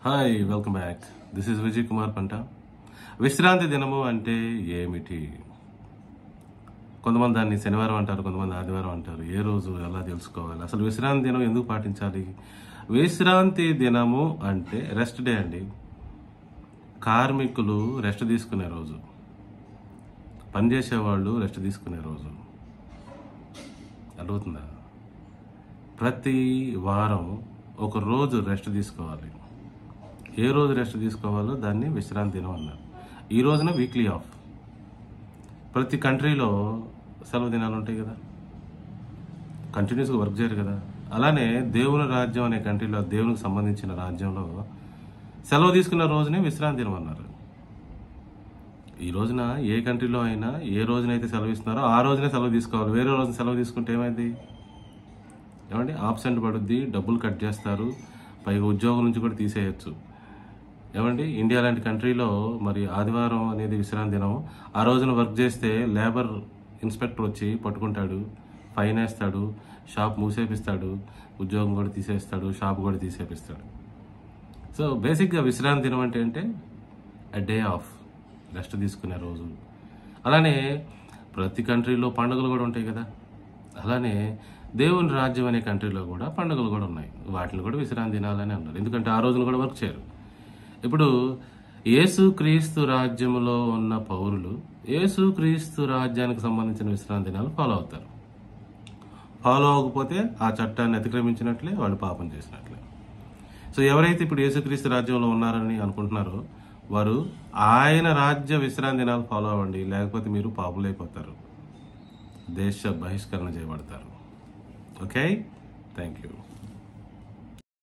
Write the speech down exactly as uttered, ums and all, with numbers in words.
Hi, welcome back. This is Vijay Kumar Panta. విశ్రాంతి దినము అంటే ఏమిటి? కొంతమంది దాన్ని శనివారం అంటారు, కొంతమంది ఆదివారం అంటారు. ఏ రోజు ఎలా తెలుసుకోవాలి? అసలు విశ్రాంతి దినం ఎందుకు పాటించాలి? విశ్రాంతి దినము అంటే రెస్ట్ డే అండి. కార్మికులు రెస్ట్ తీసుకునే రోజు, పనిచేసేవాళ్ళు రెస్ట్ తీసుకునే రోజు. అడుగుతుందా? ప్రతి వారం ఒక రోజు రెస్ట్ తీసుకోవాలి. ఏ రోజు రెస్ట్ తీసుకోవాలో దాన్ని విశ్రాంతి దినం అన్నారు. ఈ రోజున వీక్లీ ఆఫ్. ప్రతి కంట్రీలో సెలవు దినాలు ఉంటాయి కదా, కంటిన్యూస్గా వర్క్ చేయరు కదా. అలానే దేవుని రాజ్యం అనే కంట్రీలో, దేవునికి సంబంధించిన రాజ్యంలో సెలవు తీసుకున్న రోజునే విశ్రాంతి దినం అన్నారు. ఈ రోజున ఏ కంట్రీలో అయినా ఏ రోజునైతే సెలవు ఇస్తున్నారో ఆ రోజునే సెలవు తీసుకోవాలి. వేరే రోజున సెలవు తీసుకుంటే ఏమైంది? ఏమండి, ఆబ్సెంట్ పడుద్ది, డబ్బులు కట్ చేస్తారు, పైగా ఉద్యోగం నుంచి కూడా తీసేయచ్చు. ఏమండి, ఇండియా లాంటి కంట్రీలో మరి ఆదివారం అనేది విశ్రాంతి దినం. ఆ రోజున వర్క్ చేస్తే లేబర్ ఇన్స్పెక్టర్ వచ్చి పట్టుకుంటాడు, ఫైన్ వేస్తాడు, షాప్ మూసేపిస్తాడు, ఉద్యోగం కూడా తీసేస్తాడు, షాప్ కూడా తీసేపిస్తాడు. సో బేసిక్గా విశ్రాంతి దినం అంటే అంటే అ డే ఆఫ్, రెస్ట్ తీసుకునే రోజు. అలానే ప్రతి కంట్రీలో పండుగలు కూడా ఉంటాయి కదా. అలానే దేవుని రాజ్యం అనే కంట్రీలో కూడా పండుగలు కూడా ఉన్నాయి. వాటిని కూడా విశ్రాంతి దినాలని అన్నారు, ఎందుకంటే ఆ రోజున కూడా వర్క్ చేయరు. ఇప్పుడు యేసు క్రీస్తు రాజ్యంలో ఉన్న పౌరులు యేసు క్రీస్తు రాజ్యానికి సంబంధించిన విశ్రాంతి దినాలు ఫాలో అవుతారు. ఫాలో అవ్వకపోతే ఆ చట్టాన్ని అతిక్రమించినట్లే, వాళ్ళు పాపం చేసినట్లే. సో ఎవరైతే ఇప్పుడు యేసుక్రీస్తు రాజ్యంలో ఉన్నారని అనుకుంటున్నారో వారు ఆయన రాజ్య విశ్రాంతి దినాలు ఫాలో అవ్వండి, లేకపోతే మీరు పాపులైపోతారు, దేశ బహిష్కరణ చేయబడతారు. Okay, thank you.